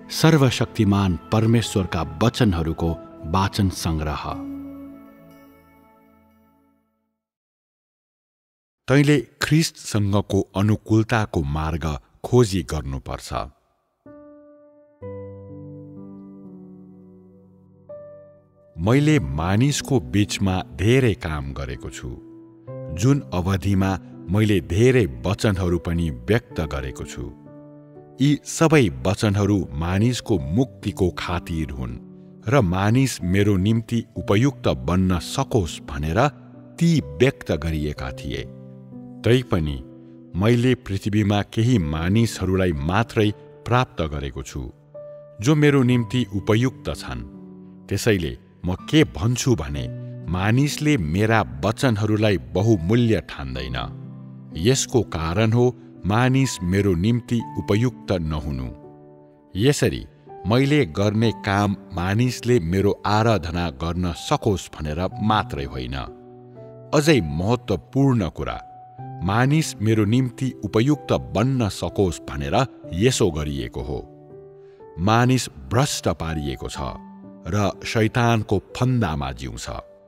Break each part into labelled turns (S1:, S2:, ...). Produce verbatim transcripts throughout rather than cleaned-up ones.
S1: सर्वशक्तिमान परमेश्वरका वचनहरूको वाचन संग्रह। तैँले ख्रिस्टसँगको अनुकूलताको मार्ग खोजी गर्नुपर्छ। मैले मानिसको बीचमा धेरै काम गरेको छु, जुन अवधिमा मैले धेरै वचनहरू पनि व्यक्त गरेको छु। यी सबै वचनहरू मानिसको मुक्तिको खातिर हुन् र मानिस मेरो निम्ति उपयुक्त बन्न सकोस् भनेर ती व्यक्त गरिएका थिए। तैपनि मैले पृथ्वीमा केही मानिसहरूलाई मात्रै प्राप्त गरेको छु, जो मेरो निम्ति उपयुक्त छन्। त्यसैले म के भन्छु भने मानिसले मेरा वचनहरूलाई बहुमूल्य ठान्दैन। यसको कारण हो मानिस मेरो निम्ति उपयुक्त नहुनु। यसरी मैले गर्ने काम मानिसले मेरो आराधना गर्न सकोस् भनेर मात्रै होइन, अझै महत्त्वपूर्ण कुरा, मानिस मेरो निम्ति उपयुक्त बन्न सकोस् भनेर यसो गरिएको हो। मानिस भ्रष्ट पारिएको छ र शैतानको फन्दामा जिउँछ।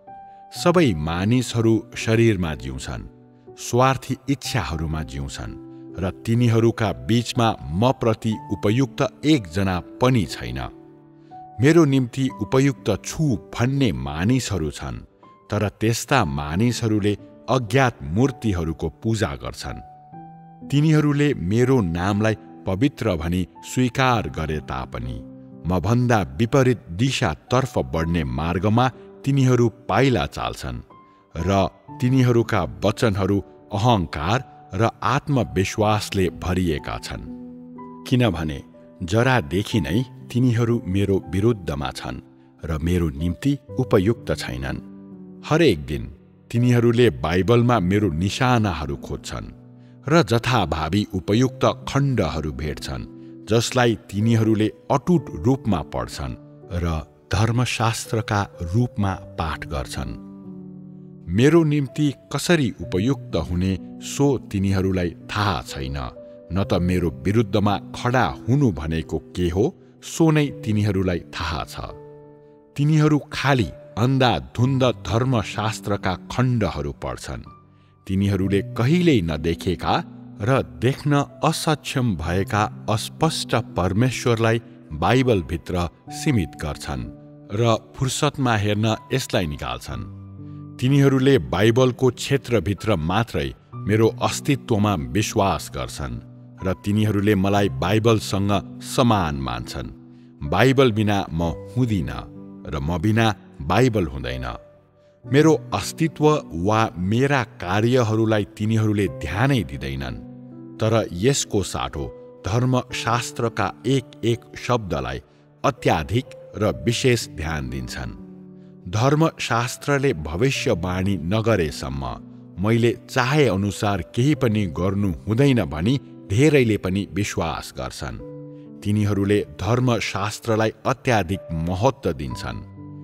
S1: सबै मानिसहरू शरीरमा जिउँछन्, स्वार्थी इच्छाहरूमा जिउँछन् र तिनीहरूका बीचमा म प्रति उपयुक्त एकजना पनि छैन। मेरो निम्ति उपयुक्त छु भन्ने मानिसहरू छन्, तर त्यस्ता मानिसहरूले अज्ञात मूर्तिहरूको पूजा गर्छन्। तिनीहरूले मेरो नामलाई पवित्र भनी स्वीकार गरे तापनि म भन्दा विपरीत दिशातर्फ बढ्ने मार्गमा तिनीहरू पाइला चाल्छन् र तिनीहरूका वचनहरू अहङ्कार र आत्मविश्वासले भरिएका छन्। किनभने जरादेखि नै तिनीहरू मेरो विरुद्धमा छन् र मेरो निम्ति उपयुक्त छैनन्। हरेक दिन तिनीहरूले बाइबलमा मेरो निशानाहरू खोज्छन् र जथाभावी उपयुक्त खण्डहरू भेट्छन्, जसलाई तिनीहरूले अटुट रूपमा पढ्छन् र धर्मशास्त्रका रूपमा पाठ गर्छन्। मेरो निम्ति कसरी उपयुक्त हुने सो तिनीहरूलाई थाहा छैन, न त मेरो विरुद्धमा खडा हुनु भनेको के हो सो नै तिनीहरूलाई थाहा छ। तिनीहरू खाली अन्धाधुन्ध धर्मशास्त्रका खण्डहरू पढ्छन्। तिनीहरूले कहिल्यै नदेखेका र देख्न असक्षम भएका अस्पष्ट परमेश्वरलाई बाइबलभित्र सीमित गर्छन् र फुर्सदमा हेर्न यसलाई निकाल्छन्। तिनीहरूले बाइबलको क्षेत्रभित्र मात्रै मेरो अस्तित्वमा विश्वास गर्छन् र तिनीहरूले मलाई बाइबलसँग समान मान्छन्। बाइबल बिना म हुँदिन र म बिना बाइबल हुँदैन। मेरो अस्तित्व वा मेरा कार्यहरूलाई तिनीहरूले ध्यानै दिँदैनन्, तर यसको साटो धर्मशास्त्रका एक एक शब्दलाई अत्याधिक र विशेष ध्यान दिन्छन्। धर्मशास्त्रले भविष्यवाणी नगरेसम्म मैले चाहे अनुसार केही पनि गर्नु हुँदैन भनी धेरैले पनि विश्वास गर्छन्। तिनीहरूले धर्मशास्त्रलाई अत्याधिक महत्त्व दिन्छन्।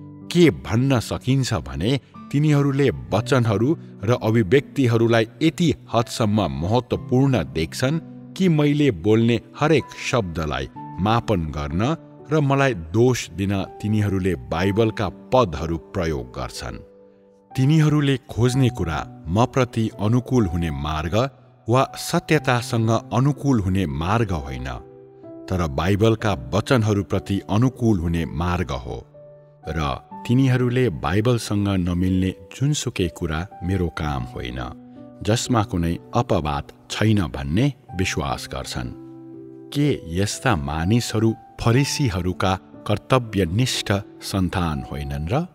S1: के भन्न सकिन्छ भने तिनीहरूले वचनहरू र अभिव्यक्तिहरूलाई यति हदसम्म महत्त्वपूर्ण देख्छन् कि मैले बोल्ने हरेक शब्दलाई मापन गर्न र मलाई दोष दिन तिनीहरूले बाइबलका पदहरू प्रयोग गर्छन्। तिनीहरूले खोज्ने कुरा म प्रति अनुकूल हुने मार्ग वा सत्यतासँग अनुकूल हुने मार्ग होइन, तर बाइबलका वचनहरूप्रति अनुकूल हुने मार्ग हो। र तिनीहरूले बाइबलसँग नमिल्ने जुनसुकै कुरा मेरो काम होइन, जसमा कुनै अपवाद छैन भन्ने विश्वास गर्छन्। के यस्ता मानिसहरू फरिसीहरूका कर्तव्यनिष्ठ सन्तान होइनन् र?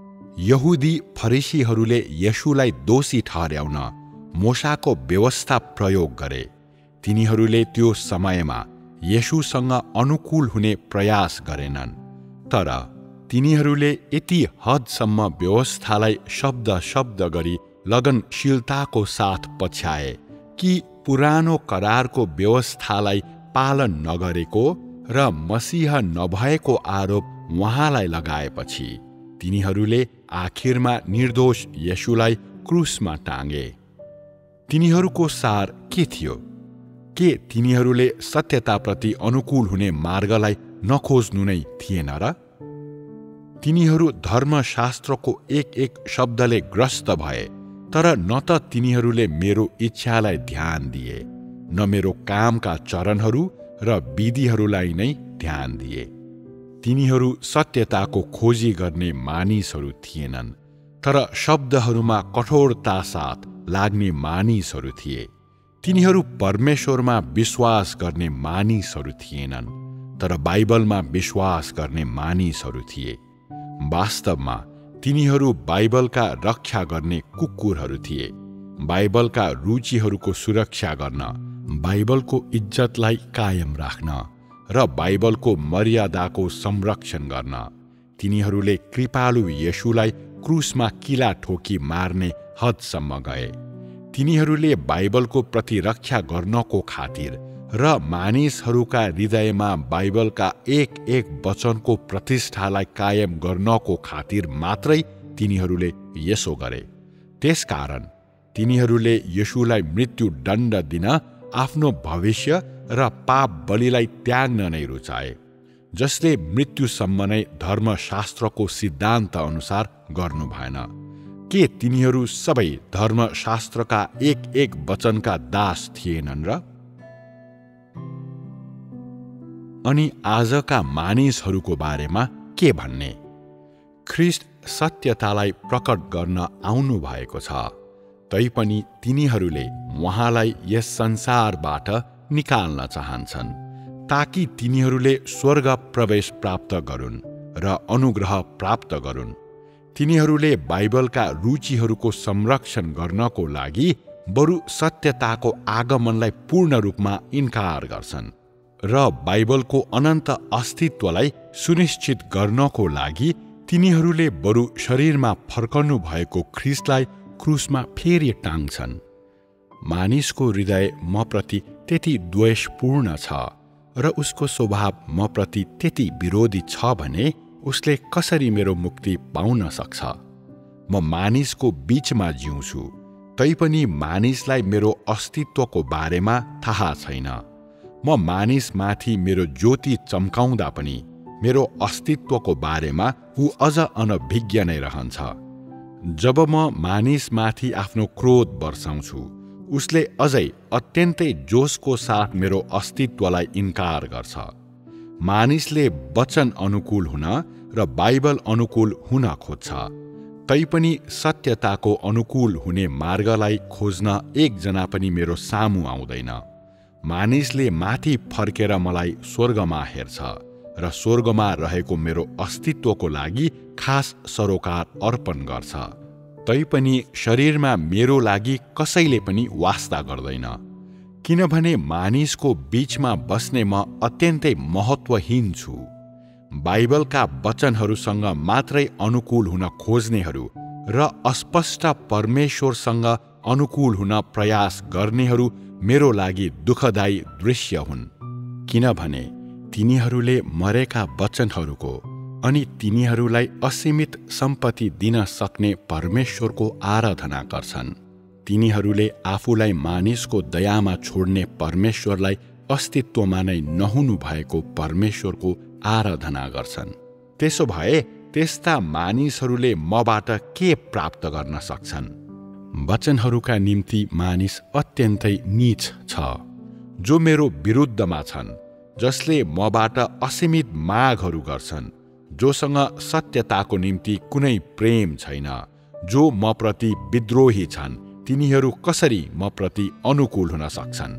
S1: यहुदी फरिसीहरूले येशूलाई दोषी ठहर्याउन मोशाको व्यवस्था प्रयोग गरे। तिनीहरूले त्यो समयमा येशूसँग अनुकूल हुने प्रयास गरेनन्, तर तिनीहरूले यति हदसम्म व्यवस्थालाई शब्द शब्द गरी लगनशीलताको साथ पछ्याए कि पुरानो करारको व्यवस्थालाई पालन नगरेको र मसीह नभएको आरोप उहाँलाई लगाएपछि तिनीहरूले आखिरमा निर्दोष येशूलाई क्रुसमा टाँगे। तिनीहरूको सार के थियो? के तिनीहरूले सत्यताप्रति अनुकूल हुने मार्गलाई नखोज्नु नै थिएन र? तिनीहरू धर्मशास्त्रको एक एक शब्दले ग्रस्त भए, तर न त तिनीहरूले मेरो इच्छालाई ध्यान दिए, न मेरो कामका चरणहरू र विधिहरूलाई नै ध्यान दिए। तिनीहरू सत्यताको खोजी गर्ने मानिसहरू थिएनन्, तर शब्दहरूमा कठोरता साथ लाग्ने मानिसहरू थिए। तिनीहरू परमेश्वरमा विश्वास गर्ने मानिसहरू थिएनन्, तर बाइबलमा विश्वास गर्ने मानिसहरू थिए। वास्तवमा तिनीहरू बाइबलका रक्षा गर्ने कुकुरहरू थिए। बाइबलका रुचिहरूको सुरक्षा गर्न, बाइबलको इज्जतलाई कायम राख्न र बाइबलको मर्यादाको संरक्षण गर्न तिनीहरूले कृपालु येशूलाई क्रुसमा किला ठोकी मार्ने हदसम्म गए। तिनीहरूले बाइबलको प्रतिरक्षा गर्नको खातिर र मानिसहरूका हृदयमा बाइबलका एक एक वचनको प्रतिष्ठालाई कायम गर्नको खातिर मात्रै तिनीहरूले यसो गरे। त्यसकारण तिनीहरूले येशूलाई मृत्युदण्ड दिन आफ्नो भविष्य र पाप बलिलाई त्याग्न नै रुचाए, जसले मृत्युसम्म नै धर्मशास्त्रको सिद्धान्त अनुसार गर्नु भएन। के तिनीहरू सबै धर्मशास्त्रका एक एक वचनका दास थिएनन् र? अनि आजका मानिसहरूको बारेमा के भन्ने? ख्रीष्ट सत्यतालाई प्रकट गर्न आउनु भएको छ, तैपनि तिनीहरूले उहाँलाई यस संसारबाट निकाल्न चाहन्छन्, ताकि तिनीहरूले स्वर्ग प्रवेश प्राप्त गरून् र अनुग्रह प्राप्त गरून्। तिनीहरूले बाइबलका रुचिहरूको संरक्षण गर्नको लागि बरु सत्यताको आगमनलाई पूर्ण रूपमा इन्कार गर्छन् र बाइबलको अनन्त अस्तित्वलाई सुनिश्चित गर्नको लागि तिनीहरूले बरु शरीरमा फर्कनु भएको ख्रीष्टलाई क्रुसमा फेरि टाङ्छन्। मानिसको हृदय मप्रति त्यति द्वेषपूर्ण छ र उसको स्वभाव मप्रति त्यति विरोधी छ भने उसले कसरी मेरो मुक्ति पाउन सक्छ? म मानिसको बीचमा जिउँछु, तैपनि मानिसलाई मेरो अस्तित्वको बारेमा थाहा छैन। म मानिसमाथि मेरो ज्योति चम्काउँदा पनि मेरो अस्तित्वको बारेमा ऊ अझ अनभिज्ञ नै रहन्छ। जब म मानिसमाथि आफ्नो क्रोध बर्साउँछु, उसले अझै अत्यन्तै जोसको साथ मेरो अस्तित्वलाई इन्कार गर्छ। मानिसले वचन अनुकूल हुन र बाइबल अनुकूल हुन खोज्छ, तैपनि सत्यताको अनुकूल हुने मार्गलाई खोज्न एकजना पनि मेरो सामु आउँदैन। मानिसले माथि फर्केर मलाई स्वर्गमा हेर्छ र स्वर्गमा रहेको मेरो अस्तित्वको लागि खास सरोकार अर्पण गर्छ, तैपनि शरीरमा मेरो लागि कसैले पनि वास्ता गर्दैन, किनभने मानिसको बीचमा बस्ने म अत्यन्तै महत्त्वहीन छु। बाइबलका वचनहरूसँग मात्रै अनुकूल हुन खोज्नेहरू र अस्पष्ट परमेश्वरसँग अनुकूल हुन प्रयास गर्नेहरू मेरो लागि दुःखदायी दृश्य हुन्, किनभने तिनीहरूले मरेका वचनहरूको अनि तिनीहरूलाई असीमित सम्पत्ति दिन सक्ने परमेश्वरको आराधना गर्छन्। तिनीहरूले आफूलाई मानिसको दयामा छोड्ने परमेश्वरलाई अस्तित्वमा नै नहुनु भएको परमेश्वरको आराधना गर्छन्। त्यसो भए त्यस्ता मानिसहरूले मबाट के प्राप्त गर्न सक्छन्? वचनहरूका निम्ति मानिस अत्यन्तै नीच छ, जो मेरो विरुद्धमा छन्, जसले मबाट असीमित मागहरू गर्छन्, जोसँग सत्यताको निम्ति कुनै प्रेम छैन, जो मप्रति विद्रोही छन्। तिनीहरू कसरी मप्रति अनुकूल हुन सक्छन्?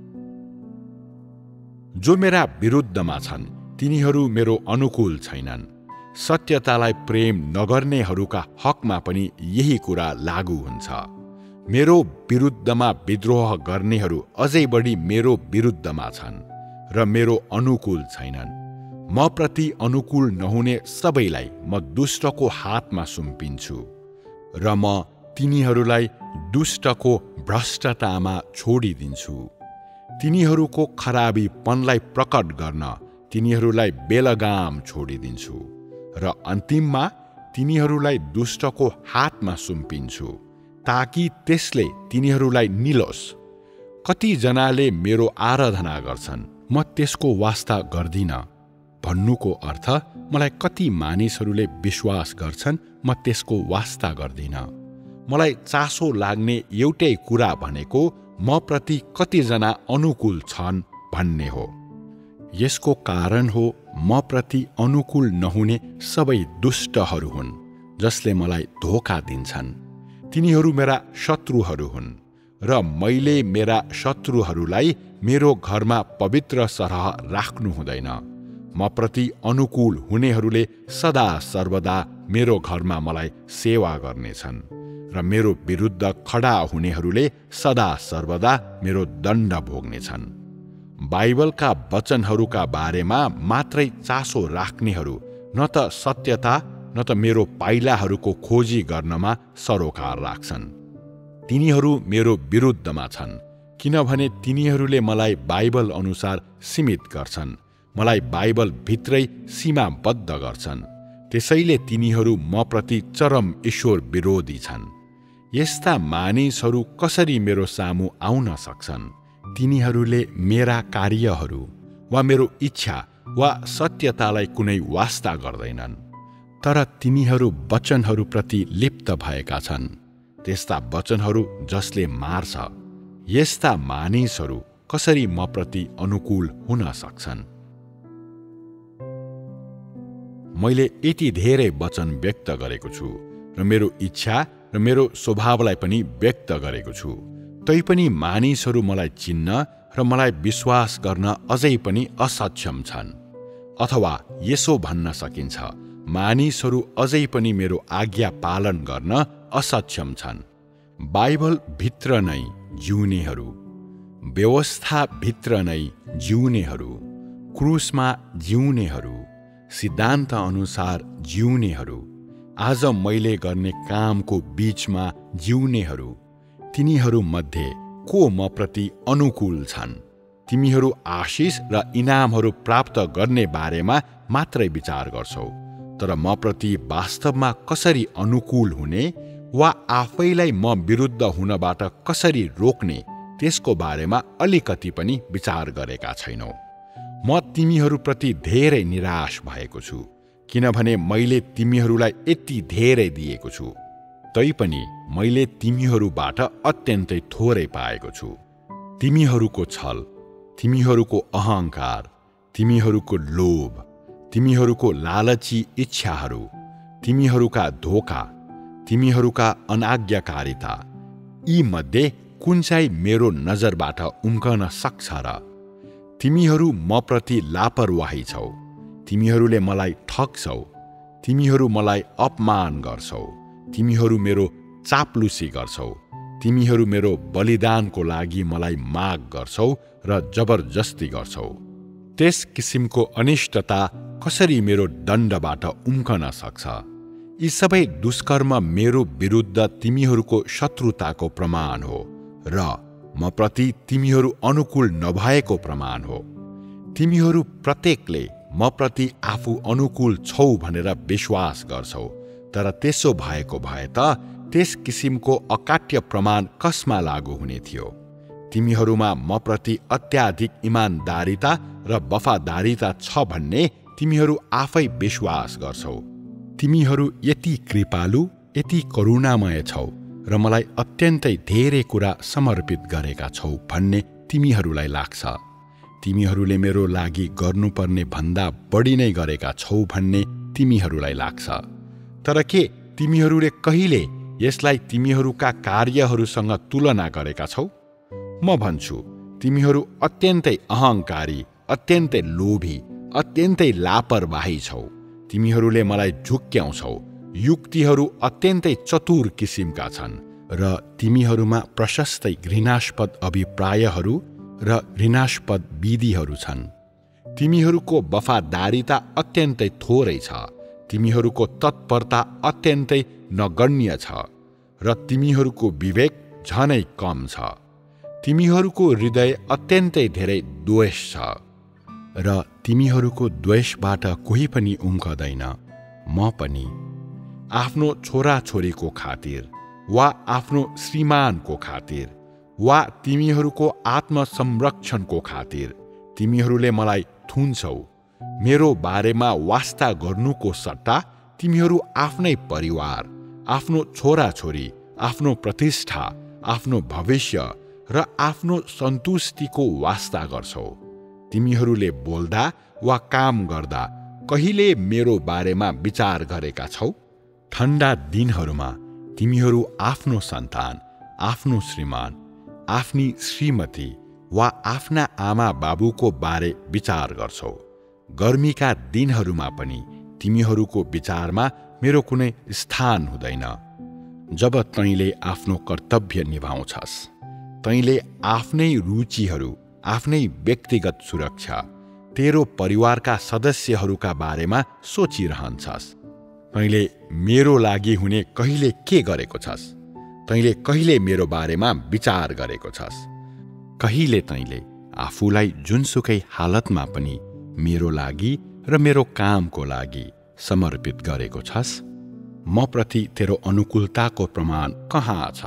S1: जो मेरा विरुद्धमा छन्, तिनीहरू मेरो अनुकूल छैनन्। सत्यतालाई प्रेम नगर्नेहरूका हकमा पनि यही कुरा लागू हुन्छ। मेरो विरुद्धमा विद्रोह गर्नेहरू अझै बढी मेरो विरुद्धमा छन् र मेरो अनुकूल छैनन्। म प्रति अनुकूल नहुने सबैलाई म दुष्टको हातमा सुम्पिन्छु र म तिनीहरूलाई दुष्टको भ्रष्टतामा छोडिदिन्छु। तिनीहरूको खराबीपनलाई प्रकट गर्न तिनीहरूलाई बेलगाम छोडिदिन्छु र अन्तिममा तिनीहरूलाई दुष्टको हातमा सुम्पिन्छु, ताकि त्यसले तिनीहरूलाई निलोस्। कतिजनाले मेरो आराधना गर्छन्, म त्यसको वास्ता गर्दिन। भन्नुको अर्थ मलाई कति मानिसहरूले विश्वास गर्छन् म त्यसको वास्ता गर्दिन। मलाई चासो लाग्ने एउटै कुरा भनेको म प्रति कतिजना अनुकूल छन् भन्ने हो। यसको कारण हो म प्रति अनुकूल नहुने सबै दुष्टहरू हुन् जसले मलाई धोका दिन्छन्। तिनीहरू मेरा शत्रुहरू हुन् र मैले मेरा शत्रुहरूलाई मेरो घरमा पवित्र सरह राख्नु हुँदैन। म प्रति अनुकूल हुनेहरूले सदा सर्वदा मेरो घरमा मलाई सेवा गर्नेछन् र मेरो विरुद्ध खडा हुनेहरूले सदा सर्वदा मेरो दण्ड भोग्नेछन्। बाइबलका वचनहरूका बारेमा मात्रै चासो राख्नेहरू न त सत्यता न त मेरो पाइलाहरूको खोजी गर्नमा सरोकार राख्छन्। तिनीहरू मेरो विरुद्धमा छन् किनभने तिनीहरूले मलाई बाइबल अनुसार सीमित गर्छन्, मलाई बाइबल भित्रै सीमाबद्ध गर्छन्। त्यसैले तिनीहरू म प्रति चरम ईश्वर विरोधी छन्। यस्ता मानिसहरू कसरी मेरो सामु आउन सक्छन्? तिनीहरूले मेरा कार्यहरू वा मेरो इच्छा वा सत्यतालाई कुनै वास्ता गर्दैनन्, तर तिनीहरू वचनहरूप्रति लिप्त भएका छन्, त्यस्ता वचनहरू जसले मार्छ। यस्ता मानिसहरू कसरी म प्रति अनुकूल हुन सक्छन्? मैले यति धेरै वचन व्यक्त गरेको छु र मेरो इच्छा र मेरो स्वभावलाई पनि व्यक्त गरेको छु, तैपनि मानिसहरू मलाई चिन्न र मलाई विश्वास गर्न अझै पनि असक्षम छन्। अथवा यसो भन्न सकिन्छ, मानिसहरू अझै पनि मेरो आज्ञा पालन गर्न असक्षम छन्। बाइबल भित्र नै जिउनेहरू, व्यवस्था भित्र नै जिउनेहरू, क्रुसमा जिउनेहरू, सिद्धान्त अनुसार जिउनेहरू, आज मैले गर्ने कामको बीचमा जिउनेहरू, तिनीहरू मध्ये को म प्रति अनुकूल छन्? तिमीहरू आशिष र इनामहरू प्राप्त गर्ने बारेमा मात्रै विचार गर्छौ, तर म प्रति वास्तवमा कसरी अनुकूल हुने वा आफैलाई म विरुद्ध हुनबाट कसरी रोक्ने त्यसको बारेमा अलिकति पनि विचार गरेका छैनौ। म तिमीहरूप्रति धेरै निराश भएको छु किनभने मैले तिमीहरूलाई यति धेरै दिएको छु, तैपनि मैले तिमीहरूबाट अत्यन्तै थोरै पाएको छु। तिमीहरूको छल, तिमीहरूको अहंकार, तिमीहरूको लोभ, तिमीहरूको लालची इच्छाहरू, तिमीहरूका धोका, तिमीहरूका अनाज्ञाकारिता, यी मध्ये कुन चाहिँ मेरो नजरबाट उम्कन सक्छ र? तिमीहरू म प्रति लापरवाही छौ, तिमीहरूले मलाई ठग्छौ, तिमीहरू मलाई अपमान गर्छौ, तिमीहरू मेरो चाप्लुसी गर्छौ, तिमीहरू मेरो बलिदानको लागि मलाई माग गर्छौ र जबरजस्ती गर्छौ। त्यस किसिमको अनिष्टता कसरी मेरो दण्डबाट उम्कन सक्छ? यी सबै दुष्कर्म मेरो विरुद्ध तिमीहरूको शत्रुताको प्रमाण हो र म प्रति तिमीहरू अनुकूल नभएको प्रमाण हो। तिमीहरू प्रत्येकले म प्रति आफू अनुकूल छौ भनेर विश्वास गर्छौ, तर त्यसो भएको भए त त्यस किसिमको अकाट्य प्रमाण कसमा लागू हुने थियो? तिमीहरूमा म प्रति अत्याधिक इमानदारिता र वफादारिता छ भन्ने तिमीहरू आफै विश्वास गर्छौ। तिमीहरू यति कृपालु, यति करुणामय छौ र मलाई अत्यन्तै धेरै कुरा समर्पित गरेका छौ भन्ने तिमीहरूलाई लाग्छ। तिमीहरूले मेरो लागि गर्नुपर्ने भन्दा बढी नै गरेका छौ भन्ने तिमीहरूलाई लाग्छ। तर के तिमीहरूले कहिले यसलाई तिमीहरूका कार्यहरूसँग तुलना गरेका छौ? म भन्छु, तिमीहरू अत्यन्तै अहंकारी, अत्यन्तै लोभी, अत्यन्तै लापरवाही छौ। तिमीहरूले मलाई झुक्क्याउँछौ। युक्तिहरू अत्यन्तै चतुर किसिमका छन् र तिमीहरूमा प्रशस्तै घृणास्पद अभिप्रायहरू र घृणास्पद विधिहरू छन्। तिमीहरूको वफादारिता अत्यन्तै थोरै छ, तिमीहरूको तत्परता अत्यन्तै नगण्य छ र तिमीहरूको विवेक झनै कम छ। तिमीहरूको हृदय अत्यन्तै धेरै द्वेष छ र तिमीहरूको द्वेषबाट कोही पनि उम्कदैन। म पनि आफ्नो छोराछोरीको खातिर वा आफ्नो श्रीमानको खातिर वा तिमीहरूको आत्मसंरक्षणको खातिर तिमीहरूले मलाई थुन्छौ, मेरो बारेमा वास्ता गर्नुको सट्टा तिमीहरू आफ्नै परिवार, आफ्नो छोराछोरी, आफ्नो प्रतिष्ठा, आफ्नो भविष्य र आफ्नो सन्तुष्टिको वास्ता गर्छौ। तिमीहरूले बोल्दा वा काम गर्दा कहिले मेरो बारेमा विचार गरेका छौ? ठण्डा दिनहरूमा तिमीहरू आफ्नो सन्तान, आफ्नो श्रीमान, आफ्नी श्रीमती वा आफ्ना आमा बाबुको बारे विचार गर्छौ। गर्मीका दिनहरूमा पनि तिमीहरूको विचारमा मेरो कुनै स्थान हुँदैन। जब तैँले आफ्नो कर्तव्य निभाउँछस्, तैँले आफ्नै रुचिहरू, आफ्नै व्यक्तिगत सुरक्षा, तेरो परिवारका सदस्यहरूका बारेमा सोचिरहन्छस्। तैँले मेरो लागि हुने कहिले के गरेको छस्? तैँले कहिले मेरो बारेमा विचार गरेको छस्? कहिले तैँले आफूलाई जुनसुकै हालतमा पनि मेरो लागि र मेरो कामको लागि समर्पित गरेको छस्? म प्रति तेरो अनुकूलताको प्रमाण कहाँ छ?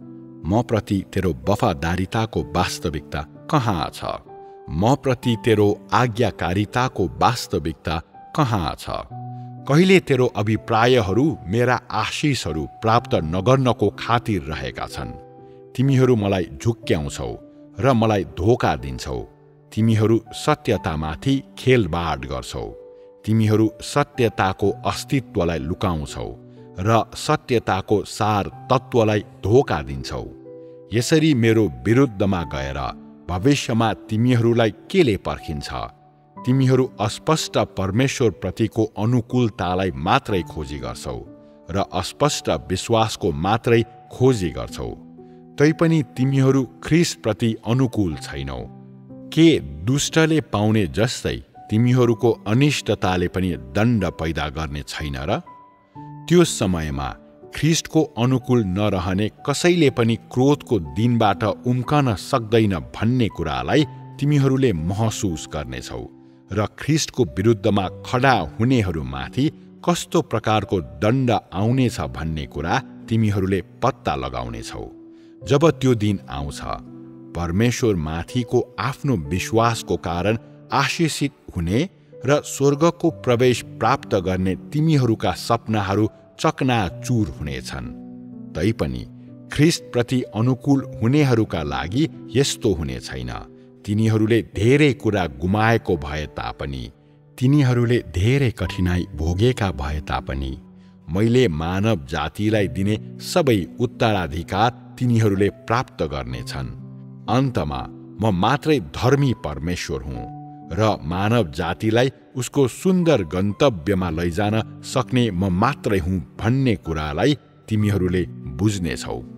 S1: म प्रति तेरो वफादारिताको वास्तविकता कहाँ छ? म प्रति तेरो आज्ञाकारिताको वास्तविकता कहाँ छ? कहिले तेरो अभिप्रायहरू मेरा आशिषहरू प्राप्त नगर्नको खातिर रहेका छन्। तिमीहरू मलाई झुक्क्याउँछौ र मलाई धोका दिन्छौ। तिमीहरू सत्यतामाथि खेलबाड गर्छौ। तिमीहरू सत्यताको अस्तित्वलाई लुकाउँछौ र सत्यताको सार तत्त्वलाई धोका दिन्छौ। यसरी मेरो विरुद्धमा गएर भविष्यमा तिमीहरूलाई केले पर्खिन्छ? तिमीहरू अस्पष्ट परमेश्वरप्रतिको अनुकूलतालाई मात्रै खोजी गर्छौ र अस्पष्ट विश्वासको मात्रै खोजी गर्छौ। तैपनि तिमीहरू ख्रीष्टप्रति अनुकूल छैनौ। के दुष्टले पाउने जस्तै तिमीहरूको अनिष्टताले पनि दण्ड पैदा गर्ने छैन र? त्यो समयमा ख्रीष्टको अनुकूल नरहने कसैले पनि क्रोधको दिनबाट उम्कन सक्दैन भन्ने कुरालाई तिमीहरूले महसुस गर्नेछौ र ख्रीष्टको विरुद्धमा खडा हुनेहरूमाथि कस्तो प्रकारको दण्ड आउनेछ भन्ने कुरा तिमीहरूले पत्ता लगाउनेछौ। जब त्यो दिन आउँछ, परमेश्वरमाथिको आफ्नो विश्वासको कारण आशिषित हुने र स्वर्गको प्रवेश प्राप्त गर्ने तिमीहरूका सपनाहरू चकनाचुर हुनेछन्। तैपनि ख्रीष्टप्रति अनुकूल हुनेहरूका लागि यस्तो हुने छैन। तिनीहरूले धेरै कुरा गुमाएको भए तापनि, तिनीहरूले धेरै कठिनाई भोगेका भए तापनि, मैले मानव जातिलाई दिने सबै उत्तराधिकार तिनीहरूले प्राप्त गर्नेछन्। अन्तमा म मात्रै धर्मी परमेश्वर हुँ र मानव जातिलाई उसको सुन्दर गन्तव्यमा लैजान सक्ने म मात्रै हुँ भन्ने कुरालाई तिमीहरूले बुझ्नेछौ।